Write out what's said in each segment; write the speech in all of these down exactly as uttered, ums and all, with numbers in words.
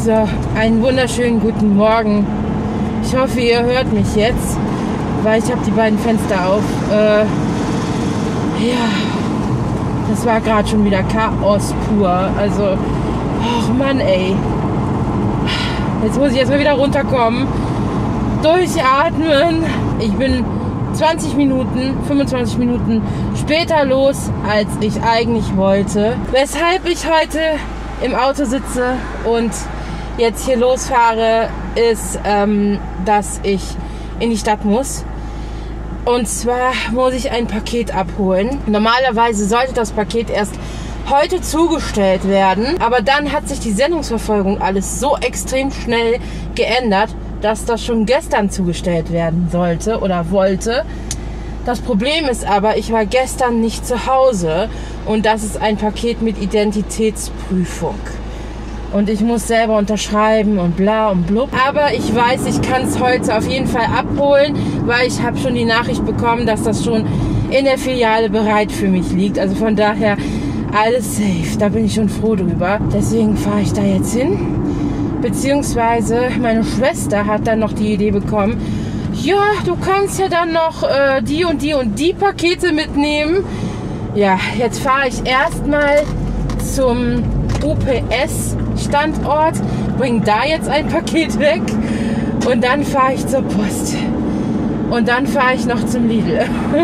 So, einen wunderschönen guten Morgen. Ich hoffe, ihr hört mich jetzt, weil ich habe die beiden Fenster auf. Äh, ja, das war gerade schon wieder Chaos pur. Also, ach Mann, ey. Jetzt muss ich erstmal wieder runterkommen, durchatmen. Ich bin zwanzig Minuten, fünfundzwanzig Minuten später los, als ich eigentlich wollte. Weshalb ich heute im Auto sitze und jetzt hier losfahre, ist, ähm, dass ich in die Stadt muss. Und zwar muss ich ein Paket abholen. Normalerweise sollte das Paket erst heute zugestellt werden, aber dann hat sich die Sendungsverfolgung alles so extrem schnell geändert, dass das schon gestern zugestellt werden sollte oder wollte. Das Problem ist aber, ich war gestern nicht zu Hause und das ist ein Paket mit Identitätsprüfung. Und ich muss selber unterschreiben und bla und blub. Aber ich weiß, ich kann es heute auf jeden Fall abholen, weil ich habe schon die Nachricht bekommen, dass das schon in der Filiale bereit für mich liegt. Also von daher alles safe. Da bin ich schon froh drüber. Deswegen fahre ich da jetzt hin. Beziehungsweise meine Schwester hat dann noch die Idee bekommen, ja, du kannst ja dann noch äh, die und die und die Pakete mitnehmen. Ja, jetzt fahre ich erstmal zum U P S-Standort, bringe da jetzt ein Paket weg und dann fahre ich zur Post. Und dann fahre ich noch zum Lidl.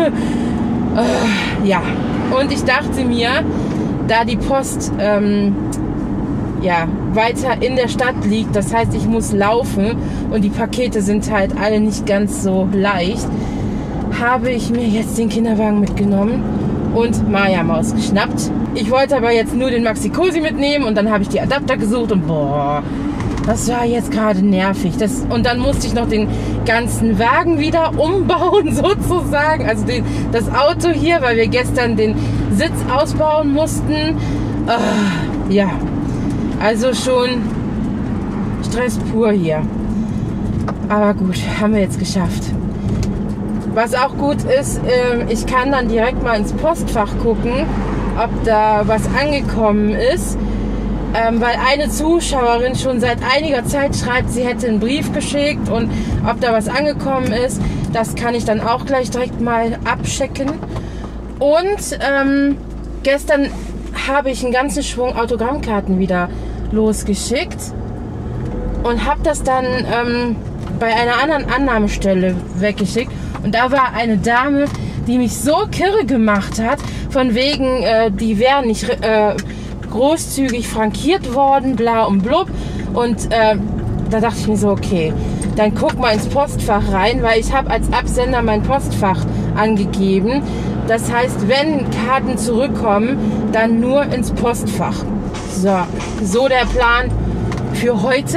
äh, ja, und ich dachte mir, da die Post ähm, ja, weiter in der Stadt liegt, das heißt, ich muss laufen und die Pakete sind halt alle nicht ganz so leicht, habe ich mir jetzt den Kinderwagen mitgenommen und Maya Maus geschnappt. Ich wollte aber jetzt nur den Maxi Cosi mitnehmen und dann habe ich die Adapter gesucht und boah, das war jetzt gerade nervig. Das, und dann musste ich noch den ganzen Wagen wieder umbauen sozusagen, also den, das Auto hier, weil wir gestern den Sitz ausbauen mussten. Äh, ja, also schon Stress pur hier. Aber gut, haben wir jetzt geschafft. Was auch gut ist, äh, ich kann dann direkt mal ins Postfach gucken, ob da was angekommen ist. Ähm, weil eine Zuschauerin schon seit einiger Zeit schreibt, sie hätte einen Brief geschickt und ob da was angekommen ist, das kann ich dann auch gleich direkt mal abchecken. Und ähm, gestern habe ich einen ganzen Schwung Autogrammkarten wieder losgeschickt und habe das dann ähm, bei einer anderen Annahmestelle weggeschickt. Und da war eine Dame, die mich so kirre gemacht hat, von wegen, äh, die wären nicht äh, großzügig frankiert worden, bla und blub. Und äh, da dachte ich mir so, okay, dann guck mal ins Postfach rein, weil ich habe als Absender mein Postfach angegeben. Das heißt, wenn Karten zurückkommen, dann nur ins Postfach. So, so der Plan für heute.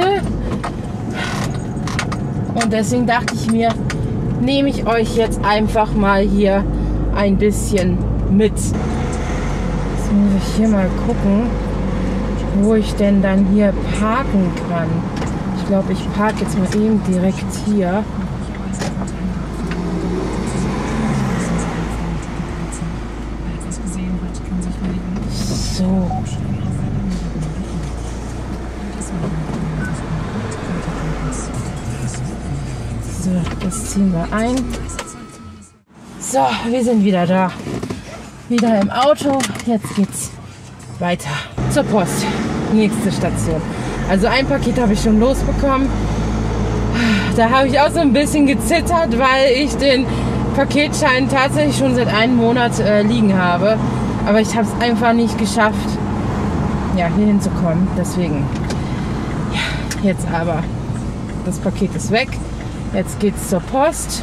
Und deswegen dachte ich mir, nehme ich euch jetzt einfach mal hier ein bisschen mit. Jetzt muss ich hier mal gucken, wo ich denn dann hier parken kann. Ich glaube, ich parke jetzt mal eben direkt hier. So. So, das ziehen wir ein. So, wir sind wieder da. Wieder im Auto. Jetzt geht's weiter zur Post. Nächste Station. Also ein Paket habe ich schon losbekommen. Da habe ich auch so ein bisschen gezittert, weil ich den Paketschein tatsächlich schon seit einem Monat äh, liegen habe. Aber ich habe es einfach nicht geschafft, ja, hier hinzukommen. Deswegen, ja, jetzt aber. Das Paket ist weg. Jetzt geht's zur Post.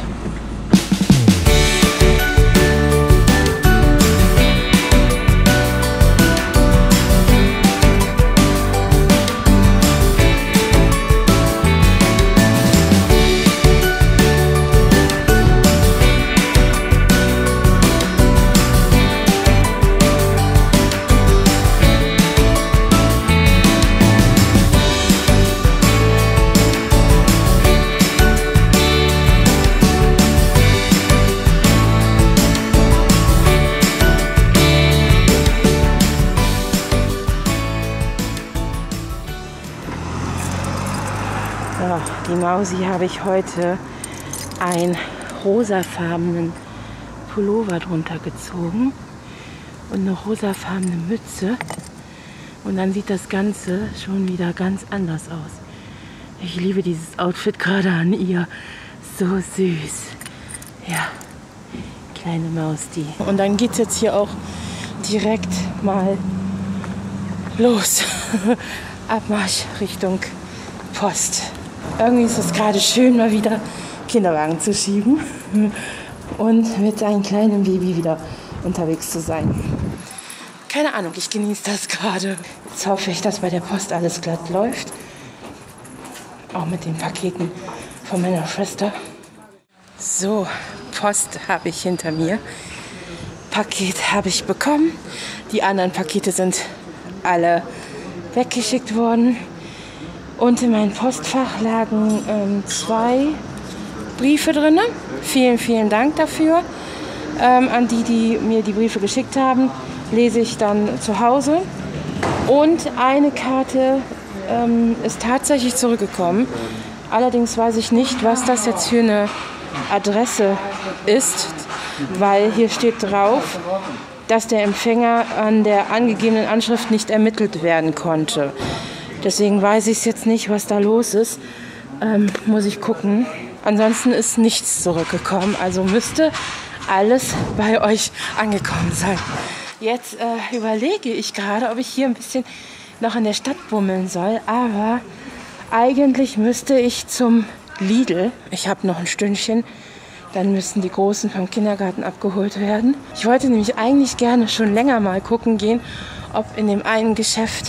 So, die Mausi habe ich heute einen rosafarbenen Pullover drunter gezogen und eine rosafarbene Mütze. Und dann sieht das Ganze schon wieder ganz anders aus. Ich liebe dieses Outfit gerade an ihr. So süß. Ja, kleine Maus die. Und dann geht es jetzt hier auch direkt mal los. Abmarsch Richtung Post. Irgendwie ist es gerade schön, mal wieder Kinderwagen zu schieben und mit einem kleinen Baby wieder unterwegs zu sein. Keine Ahnung, ich genieße das gerade. Jetzt hoffe ich, dass bei der Post alles glatt läuft. Auch mit den Paketen von meiner Schwester. So, Post habe ich hinter mir. Paket habe ich bekommen. Die anderen Pakete sind alle weggeschickt worden. Und in meinem Postfach lagen ähm, zwei Briefe drin. Vielen, vielen Dank dafür. Ähm, an die, die mir die Briefe geschickt haben, lese ich dann zu Hause. Und eine Karte ähm, ist tatsächlich zurückgekommen. Allerdings weiß ich nicht, was das jetzt für eine Adresse ist, weil hier steht drauf, dass der Empfänger an der angegebenen Anschrift nicht ermittelt werden konnte. Deswegen weiß ich jetzt nicht, was da los ist. Ähm, muss ich gucken. Ansonsten ist nichts zurückgekommen. Also müsste alles bei euch angekommen sein. Jetzt äh, überlege ich gerade, ob ich hier ein bisschen noch in der Stadt bummeln soll. Aber eigentlich müsste ich zum Lidl. Ich habe noch ein Stündchen. Dann müssen die Großen vom Kindergarten abgeholt werden. Ich wollte nämlich eigentlich gerne schon länger mal gucken gehen, ob in dem einen Geschäft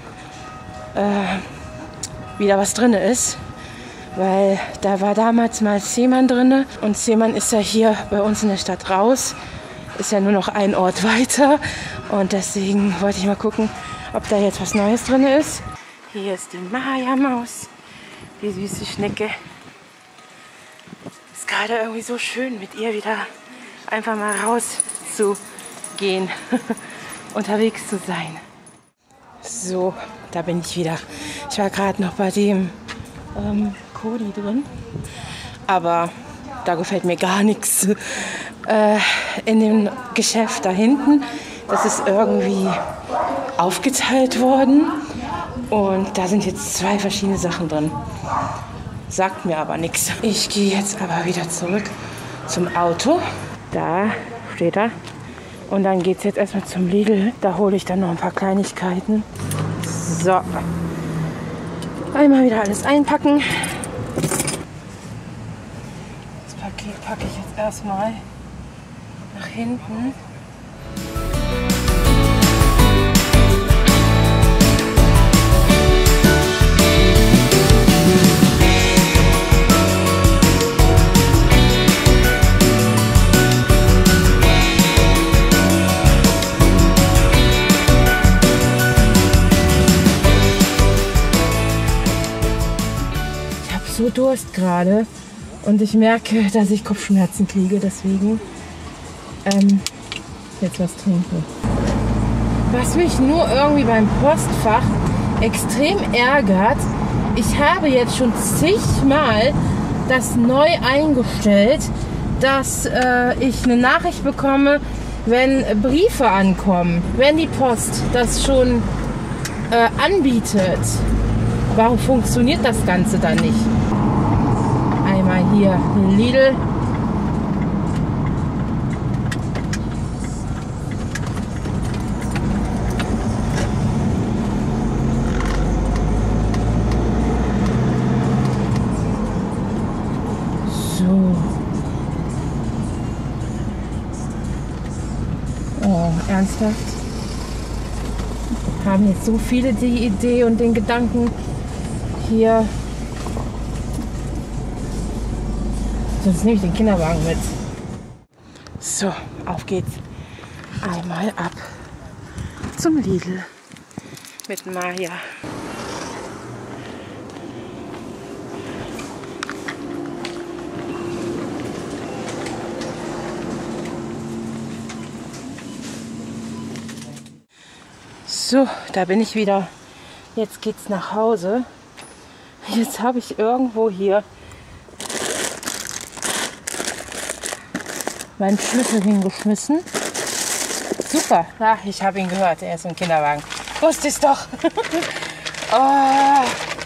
äh, wieder was drin ist. Weil da war damals mal Zehmann drin. Und Zehmann ist ja hier bei uns in der Stadt raus. Ist ja nur noch ein Ort weiter. Und deswegen wollte ich mal gucken, ob da jetzt was Neues drin ist. Hier ist die Maya-Maus. Die süße Schnecke. Ist gerade irgendwie so schön, mit ihr wieder einfach mal rauszugehen. Unterwegs zu sein. So, da bin ich wieder. Ich war gerade noch bei dem ähm, Cody drin. Aber da gefällt mir gar nichts. Äh, in dem Geschäft da hinten, das ist irgendwie aufgeteilt worden. Und da sind jetzt zwei verschiedene Sachen drin. Sagt mir aber nichts. Ich gehe jetzt aber wieder zurück zum Auto. Da steht er. Und dann geht es jetzt erstmal zum Lidl. Da hole ich dann noch ein paar Kleinigkeiten. So. Einmal wieder alles einpacken. Das Paket packe ich jetzt erstmal nach hinten. So Durst gerade und ich merke, dass ich Kopfschmerzen kriege, deswegen ähm, jetzt was trinken. Was mich nur irgendwie beim Postfach extrem ärgert, ich habe jetzt schon zigmal das neu eingestellt, dass äh, ich eine Nachricht bekomme, wenn Briefe ankommen, wenn die Post das schon äh, anbietet. Warum funktioniert das Ganze dann nicht? Einmal hier Lidl. So. Oh, ernsthaft? Haben jetzt so viele die Idee und den Gedanken, hier, sonst nehme ich den Kinderwagen mit. So, auf geht's. Einmal ab zum Lidl mit Maya. So, da bin ich wieder. Jetzt geht's nach Hause. Jetzt habe ich irgendwo hier meinen Schlüssel hingeschmissen. Super. Ach, ich habe ihn gehört. Er ist im Kinderwagen. Wusste es doch. Oh.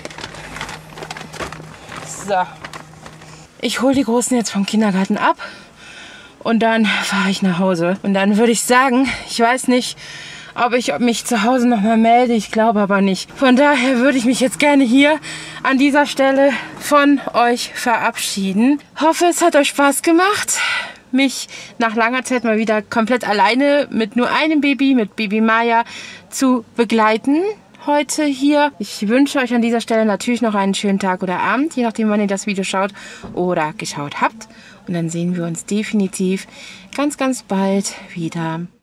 So. Ich hole die Großen jetzt vom Kindergarten ab. Und dann fahre ich nach Hause. Und dann würde ich sagen, ich weiß nicht, ob ich mich zu Hause nochmal melde. Ich glaube aber nicht. Von daher würde ich mich jetzt gerne hier an dieser Stelle von euch verabschieden. Hoffe, es hat euch Spaß gemacht, mich nach langer Zeit mal wieder komplett alleine mit nur einem Baby, mit Baby Maya, zu begleiten. Heute hier. Ich wünsche euch an dieser Stelle natürlich noch einen schönen Tag oder Abend, je nachdem, wann ihr das Video schaut oder geschaut habt. Und dann sehen wir uns definitiv ganz, ganz bald wieder.